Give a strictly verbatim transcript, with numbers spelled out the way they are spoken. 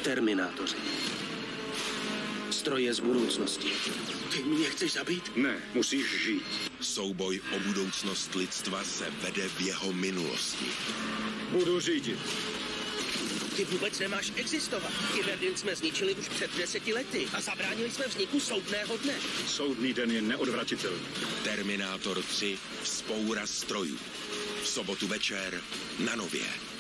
Terminátoři. Stroje z budoucnosti. Ty mě chceš zabít? Ne, musíš žít. Souboj o budoucnost lidstva se vede v jeho minulosti. Budu řídit. Ty vůbec nemáš existovat. Iverdin jsme zničili už před deseti lety a zabránili jsme vzniku soudného dne. Soudný den je neodvratitelný. Terminátor tři. Vzpoura strojů. V sobotu večer na Nově.